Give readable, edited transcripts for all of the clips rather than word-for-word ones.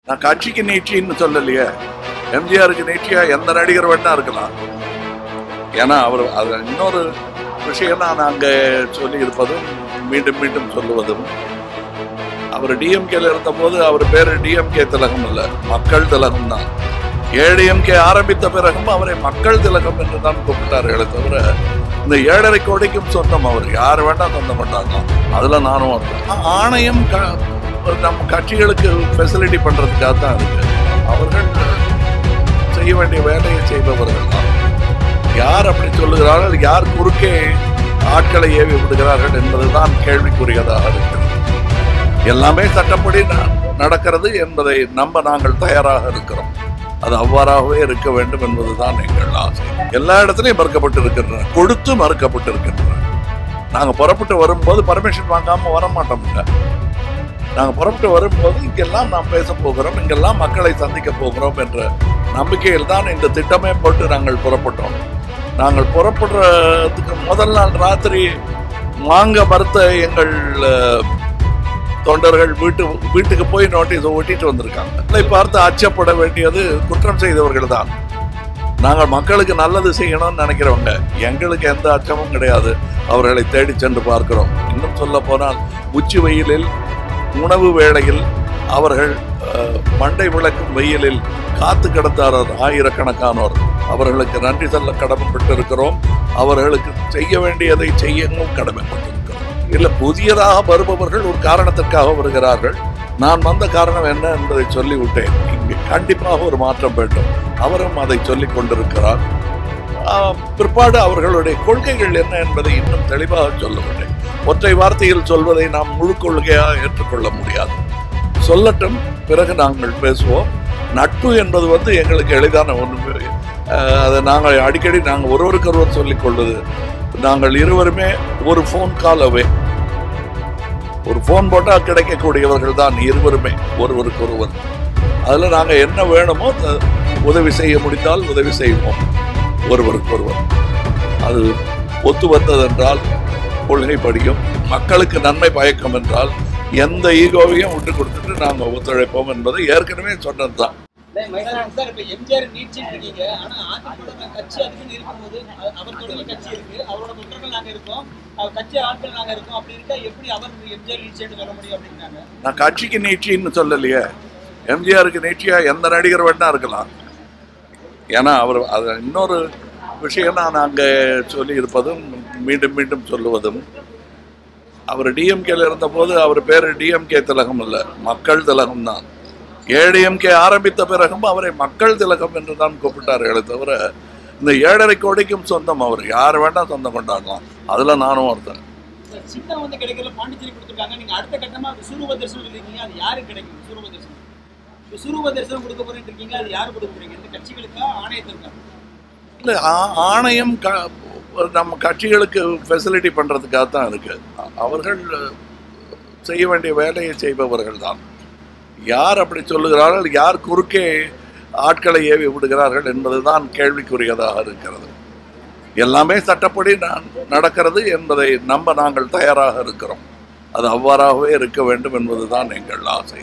நான் கட்சிக்கு நீட்சின்னு சொல்லலையே, எம்ஜிஆருக்கு நீட்சியா எந்த நடிகர் வேணா இருக்கலாம். ஏன்னா அவர் அது இன்னொரு விஷயம் நான் அங்கே சொல்லி இருப்பதும் மீண்டும் மீண்டும் சொல்லுவதும், அவர் டிஎம்கேல இருந்த போது அவர் பேரு டிஎம்கே திலகம் இல்லை, மக்கள் திலகம் தான். ஏடிஎம்கே ஆரம்பித்த பிறகும் அவரை மக்கள் திலகம் என்று தான் கூப்பிட்டார்களே தவிர இந்த 7.5 கோடிக்கும் சொந்தம் அவர் யார் வேண்டாம் சொந்தம் கொண்டாடலாம். அதுல நானும் ஆணையம் நம்ம கட்சிகளுக்கு ஃபெசிலிட்டி பண்றதுக்காக தான் இருக்கு. அவர்கள் செய்ய வேண்டிய வேலையை செய்பவர்கள் தான். யார் அப்படி சொல்லுகிறார்கள், யார் குறுக்கே ஆட்களை ஏவி விடுகிறார்கள் என்பதுதான் கேள்விக்குரியதாக இருக்கிறது. எல்லாமே சட்டப்படி நடக்கிறது என்பதை நம்ப நாங்கள் தயாராக இருக்கிறோம். அது அவ்வாறாகவே இருக்க வேண்டும் என்பதுதான் எங்கள் ஆசை. எல்லா இடத்துலையும் மறுக்கப்பட்டிருக்கின்றன, கொடுத்து மறுக்கப்பட்டிருக்கின்றன. நாங்கள் புறப்பட்டு வரும்போது பர்மிஷன் வாங்காம வர மாட்டோம்ங்க. நாங்கள் புறப்பட்டு வரும்போது இங்கெல்லாம் நாம் பேச போகிறோம், இங்கெல்லாம் மக்களை சந்திக்க போகிறோம் என்ற நம்பிக்கையில் தான் இந்த திட்டமே போட்டு நாங்கள் புறப்பட்டோம். நாங்கள் புறப்படுறதுக்கு முதல் நாள் ராத்திரி வாங்க மறுத்த எங்கள் தொண்டர்கள் வீட்டுக்கு போய் நோட்டீஸ் ஒட்டிட்டு வந்திருக்காங்க. அதை பார்த்து அச்சப்பட வேண்டியது குற்றம் செய்தவர்கள் தான். நாங்கள் மக்களுக்கு நல்லது செய்யணும்னு நினைக்கிறவங்க, எங்களுக்கு எந்த அச்சமும் கிடையாது. அவர்களை தேடி சென்று பார்க்கிறோம். இன்னும் சொல்ல போனால் உச்சி வெயிலில், உணவு வேளையில் அவர்கள் மண்டை விளக்கும் வெயிலில் காத்து கிடந்தார் ஆயிரக்கணக்கானோர். அவர்களுக்கு நன்றி சொல்ல கடமைப்பட்டிருக்கிறோம். அவர்களுக்கு செய்ய வேண்டியதை செய்யவும் கடமைப்பட்டிருக்கிறோம். இல்லை, புதியதாக வருபவர்கள் ஒரு காரணத்திற்காக வருகிறார்கள். நான் வந்த காரணம் என்ன என்பதை சொல்லிவிட்டேன். இங்கே கண்டிப்பாக ஒரு மாற்றம் வேண்டும். அவரும் அதை சொல்லிக் கொண்டிருக்கிறார். பிற்பாடு அவர்களுடைய கொள்கைகள் என்ன என்பதை இன்னும் தெளிவாக சொல்லவில்லை. ஒற்றை வார்த்தையில் சொல்வதை நாம் முழு கொள்கையாக ஏற்றுக்கொள்ள முடியாது. சொல்லட்டும், பிறகு நாங்கள் பேசுவோம். நட்பு என்பது எங்களுக்கு எளிதான ஒன்று. அதை நாங்கள் அடிக்கடி ஒருவருக்கொருவர் சொல்லிக் கொள்வது, நாங்கள் இருவருமே ஒரு ஃபோன் கால் அவே. ஒரு ஃபோன் போட்டால் கிடைக்கக்கூடியவர்கள் தான் இருவருமே ஒருவருக்கொருவர். அதில் நாங்கள் என்ன வேணுமோ உதவி செய்ய முடிந்தால் உதவி செய்வோம் ஒருவருக்கொருவர். அது ஒத்து வந்ததென்றால் கொள்கைப்படியும், மக்களுக்கு நன்மை பயக்கும் என்றால் எந்த ஈகோவையும் விட்டு கொடுத்துட்டு நாங்கள் ஒத்துழைப்போம் என்பதை ஏற்கனவே சொன்னது தான். எம்ஜிஆர் நீட்சின்னு இருக்கீங்க, ஆனா அதிமுக கட்சி அதுக்குன்னு இருக்கும்போது அவர் தொடங்கிய கட்சி இருக்கு, அவரோட தொண்டர்கள் நாங்க இருக்கோம், கட்சி ஆட்கள் நாங்க இருக்கோம். அப்படி இருக்கா எப்படி அவர் எம்ஜிஆர் நீட்சின்னு சொல்ல முடியும் அப்படின்னாங்க. நான் கட்சிக்கு நீட்சின்னு சொல்லலையே, எம்ஜிஆருக்கு நீட்சியா எந்த நடிகர் வேணா இருக்கலாம். ஏன்னா அவர் அது இன்னொரு விஷயம் நான் அங்கே சொல்லி இருப்பதும் மீண்டும் மீண்டும் சொல்லுவதும், அவர் டிஎம்கேல இருந்த போது அவர் பேரு டிஎம்கே திலகம் இல்லை, மக்கள் திலகம் தான். ஏடிஎம்கே ஆரம்பித்த பிறகும் அவரை மக்கள் திலகம் என்று தான் கூப்பிட்டார்களே தவிர இந்த 7.5 கோடிக்கும் சொந்தம் அவர் யார் வேண்டாம் சொந்தம் கொண்டாடலாம். அதுல நானும் ஒருத்தன். சின்னம் வந்து கிடைக்கல, பாண்டிச்சேரி கொடுத்துருக்காங்க. நீங்க அடுத்த கட்டமா விஸ்வரூப தரிசனம் இருக்கீங்க, அது யாருக்கு கிடைக்கும்? விஸ்வரூப தரிசனம், விஸ்வரூப தரிசனம் கொடுக்க போறேன்னு இருக்கீங்க, அது யாரு கொடுக்க போறீங்க? இந்த கட்சிகளுக்கா ஆணையத்திற்கா? இல்லை, ஆணையம் நம்ம கட்சிகளுக்கு ஃபெசிலிட்டி பண்றதுக்காக தான் இருக்கு. அவர்கள் செய்ய வேண்டிய வேலையை செய்பவர்கள் தான். யார் அப்படி சொல்லுகிறார்கள், யார் குறுக்கே ஆட்களை ஏவி விடுகிறார்கள் என்பதுதான் கேள்விக்குரியதாக இருக்கிறது. எல்லாமே சட்டப்படி நடக்கிறது என்பதை நம்ப நாங்கள் தயாராக இருக்கிறோம். அது அவ்வாறாகவே இருக்க வேண்டும் என்பதுதான் எங்கள் ஆசை.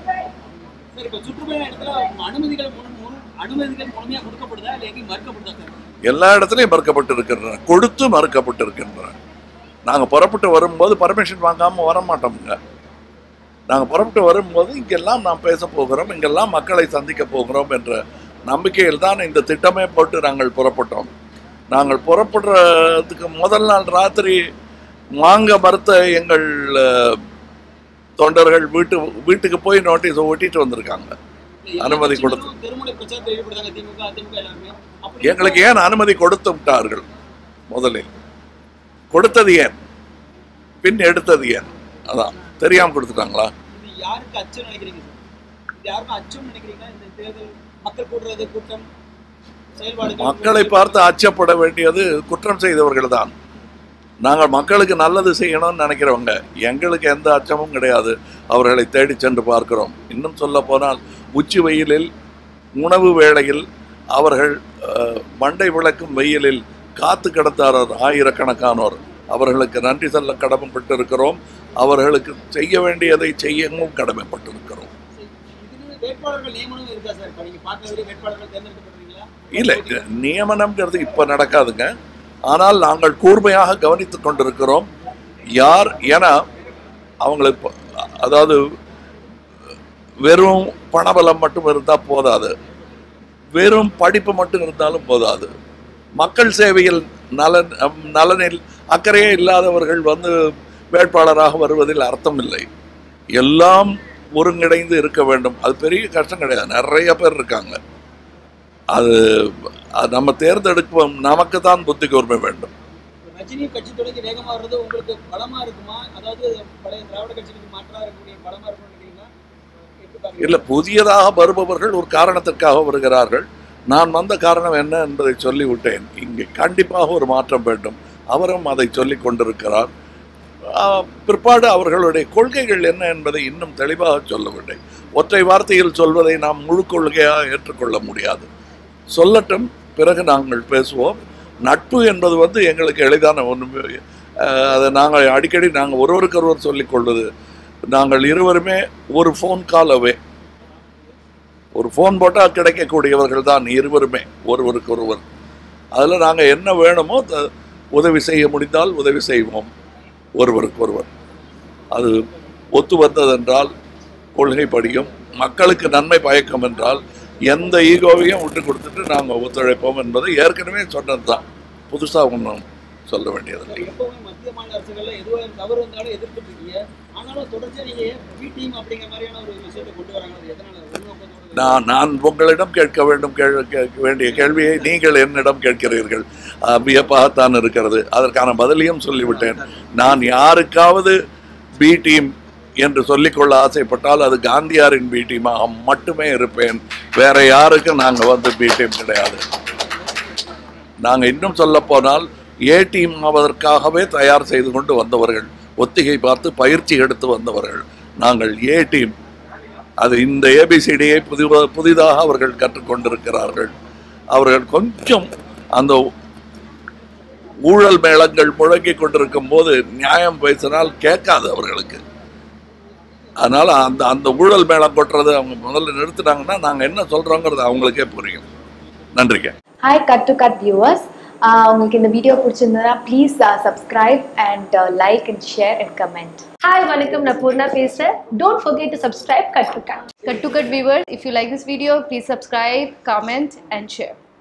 எல்லா இடத்துலையும் மறுக்கப்பட்டிருக்கின்றன, கொடுத்து மறுக்கப்பட்டிருக்கின்றன. நாங்கள் புறப்பட்டு வரும்போது பர்மிஷன் வாங்காம வர மாட்டோம்ங்க. நாங்கள் புறப்பட்டு வரும்போது இங்கெல்லாம் நாம் பேச போகிறோம், இங்கெல்லாம் மக்களை சந்திக்க போகிறோம் என்ற நம்பிக்கையில் தான் இந்த திட்டமே போட்டு நாங்கள் புறப்பட்டோம். நாங்கள் புறப்படுறதுக்கு முதல் நாள் ராத்திரி வாங்க மறுத்த எங்கள் தொண்டர்கள் வீட்டுக்கு போய் நோட்டீஸ் ஒட்டிட்டு வந்திருக்காங்க. அனுமதி கொடுத்து எங்களுக்கு ஏன் அனுமதி கொடுத்து விட்டார்கள்? முதலில் கொடுத்தது ஏன், பின் எடுத்தது ஏன்? அதான் தெரியாம கொடுத்துட்டாங்களா? மக்களை பார்த்து அச்சப்பட வேண்டியது குற்றம் செய்தவர்கள் தான். நாங்கள் மக்களுக்கு நல்லது செய்யணும்னு நினைக்கிறவங்க, எங்களுக்கு எந்த அச்சமும் கிடையாது. அவர்களை தேடி சென்று பார்க்கிறோம். இன்னும் சொல்ல போனால் உச்சி வெயிலில், உணவு வேளையில் அவர்கள் மண்டை விளக்கும் வெயிலில் காத்து கிடந்தார் ஆயிரக்கணக்கானோர். அவர்களுக்கு நன்றி சொல்ல கடமைப்பட்டிருக்கிறோம். அவர்களுக்கு செய்ய வேண்டியதை செய்யவும் கடமைப்பட்டிருக்கிறோம். வேட்பாளர்கள் நியமனம் இருக்கா சார்? இப்ப நீங்க பார்க்கறதுல வேட்பாளர்கள் தேர்ந்தெடுக்கப்படுறீங்களா? இல்லை, நியமனம்ங்கிறது இப்போ நடக்காதுங்க. ஆனால் நாங்கள் கூர்மையாக கவனித்துக் கொண்டிருக்கிறோம். யார் ஏன்னா அவங்களுக்கு அதாவது வெறும் பணபலம் மட்டும் இருந்தால் போதாது, வெறும் படிப்பு மட்டும் இருந்தாலும் போதாது. மக்கள் சேவையில் நலனில் அக்கறையே இல்லாதவர்கள் வேட்பாளராக வருவதில் அர்த்தம் இல்லை. எல்லாம் ஒருங்கிணைந்து இருக்க வேண்டும். அது பெரிய கஷ்டம் கிடையாது, நிறைய பேர் இருக்காங்க. அது நம்ம தேர்ந்தெடுப்போம், நமக்கு தான் புத்தி கூர்மை வேண்டும். ரஜினி கட்சி தொடங்கி வேகமா வர்றது உங்களுக்கு பலமா இருக்குமா? அதாவது பழைய திராவிட கட்சிக்கு மாற்றா இருக்கக்கூடிய பலமா இருக்கும் நினைக்கிறீங்களா? இல்லை, புதியதாக வருபவர்கள் ஒரு காரணத்திற்காக வருகிறார்கள். நான் வந்த காரணம் என்ன என்பதை சொல்லிவிட்டேன். இங்கே கண்டிப்பாக ஒரு மாற்றம் வேண்டும். அவரும் அதை சொல்லிக் கொண்டிருக்கிறார். பிற்பாடு அவர்களுடைய கொள்கைகள் என்ன என்பதை இன்னும் தெளிவாக சொல்லவில்லை. ஒற்றை வார்த்தையில் சொல்வதை நாம் முழு கொள்கையாக ஏற்றுக்கொள்ள முடியாது. சொல்லட்டும், பிறகு நாங்கள் பேசுவோம். நட்பு என்பது எங்களுக்கு எளிதான ஒன்று. அதை நாங்கள் அடிக்கடி ஒருவருக்கொருவர் சொல்லிக் கொள்வது, நாங்கள் இருவருமே ஒரு ஃபோன் கால் அவே. ஒரு ஃபோன் போட்டால் கிடைக்கக்கூடியவர்கள் தான் இருவருமே, ஒருவருக்கொருவர். அதில் நாங்கள் என்ன வேணுமோ உதவி செய்ய முடிந்தால் உதவி செய்வோம் ஒருவருக்கொருவர். அது ஒத்து வந்ததென்றால் கொள்கைப்படியும் மக்களுக்கு நன்மை பயக்கும் என்றால் எந்த ஈகோவையும் விட்டு கொடுத்துட்டு நாங்கள் ஒத்துழைப்போம் என்பதை ஏற்கனவே சொன்னது தான். புதுசாக ஒன்றும் சொல்ல வேண்டியதில்லை. எப்பவுமே மத்திய மாநில அரசுகள்ல எதுவாக தவறு வந்தாலும் எதிர்த்துட்டு இருக்கீங்க. ஆனாலும் தொடர்ச்சியா நீங்க பி டீம் அப்படிங்கிற மாதிரியான ஒரு விஷயத்தை கொண்டு வராங்க. எதனால? நான் உங்களிடம் கேட்க வேண்டிய கேள்வியை நீங்கள் என்னிடம் கேட்கிறீர்கள். வியப்பாகத்தான் இருக்கிறது. அதற்கான பதிலையும் சொல்லிவிட்டேன். நான் யாருக்காவது பி டீம் என்று சொல்லிக்கொள்ள ஆசைப்பட்டால் அது காந்தியாரின் பி டீமாக மட்டுமே இருப்பேன். வேற யாருக்கும் நாங்கள் பி டீம் கிடையாது. நாங்கள் இன்னும் சொல்ல போனால் ஏ டீம் ஆவதற்காகவே தயார் செய்து கொண்டு வந்தவர்கள், ஒத்திகை பார்த்து பயிற்சி எடுத்து வந்தவர்கள் நாங்கள் ஏ டீம். அது இந்த ஏபிசிடியை புதிதாக அவர்கள் கற்றுக்கொண்டிருக்கிறார்கள். அவர்கள் கொஞ்சம் அந்த ஊழல் மேளங்கள் முழங்கி கொண்டிருக்கும் போது நியாயம் பேசினால் கேட்காது அவர்களுக்கு. அதனால அந்த ஊழல் மேளம் கொட்டுறது அவங்க முதல்ல நிறுத்தினாங்கன்னா நாங்கள் என்ன சொல்றோங்கிறது அவங்களுக்கே புரியும். நன்றிங்க. Hi cut to cut viewers, உங்களுக்கு இந்த வீடியோ பிடிச்சிருந்தா please subscribe and like and share and comment. Hi, வணக்கம், நான் பூர்ணா பேசுறேன். Don't forget to subscribe Cut to Cut. Cut to Cut viewers, if you like this video, please subscribe, comment and share.